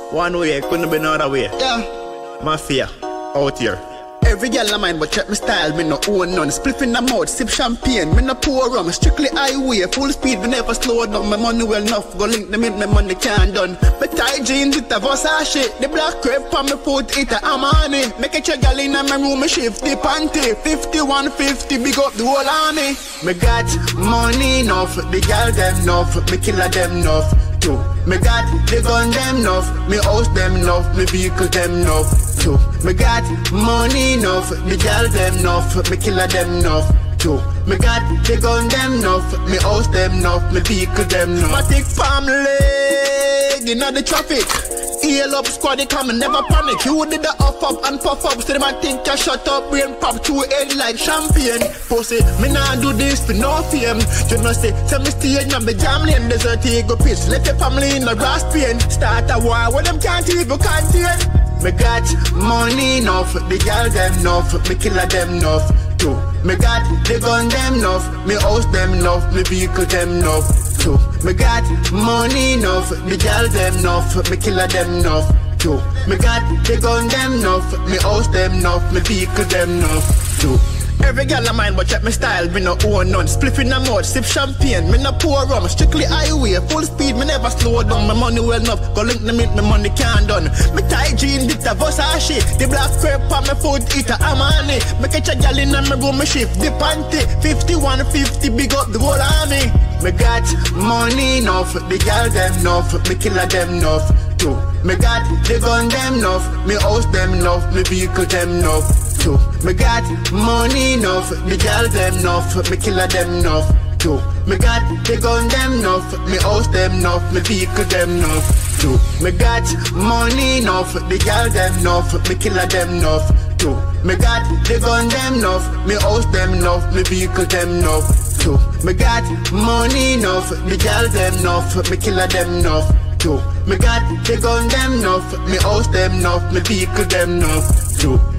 One way, couldn't be no other way. Yeah. Mafia, out here. Every girl of mine, but check my style, me no own none. Spliff in the mouth, sip champagne, me no pour rum. Strictly highway, full speed, me never slow down. My money well enough, go link them in, my money can't done. My tight jeans, it a Versace. The black crepe on my foot, it a Armani. Make a check girl in my room, me shift the panty. 5150, big up the whole army. Me got money enough, the girl them enough, me killer them enough. Too. Me got the gun them enough, me house them enough, me vehicle them enough. Too. Me got money enough, the girl them enough, me killer them enough. Too. Me got the gun them enough, me house them enough, me vehicle them enough. My thick palm leg inna the traffic. Heal up squad, they come and never panic. You did the up and puff up, so the man think I shut up, brain pop to head like champagne. Pussy, me nah do this for no fame. You know say me stay in the jam lane, desert go pitch. Let your family in the grass pain. Start a war where them can't even contain. Me got money enough, the girl them enough, me killer them enough. Too. Me got the gun them enough, me house them enough, me vehicle them enough. Too. Me got money enough, the girl them enough, me killer them enough. Too. Me got the gun them enough, me house them enough, me vehicle them enough. Too. Every girl of mine, but check my style, me no own none. Spliff in the mouth, sip champagne, me no pour rum. Strictly highway, full speed, me never slow down. My money well enough, go link them in, my money can't done. Me tight jeans, it a Versace. The black crepe on my foot, it a Armani. Me catch a girl in my room, me shift the panty. 5150, big up the whole army. Me got money enough, the girl them enough, me killer them enough. Too. Me got the gun them enough, me house them enough, me vehicle them enough. Too. Me got money enough, the girl them enough, me killer them enough. Too. Me got the gun them enough, me house them enough, me vehicle them enough. Too. Me got money enough, the girl them enough, me killer them enough. Too. Me got the gun them enough, me house them enough, me vehicle them enough. Too. Me got money enough, the girl them enough, me killer them enough. Too. Me got the gun them enough, me house them enough, me vehicle them enough. Too.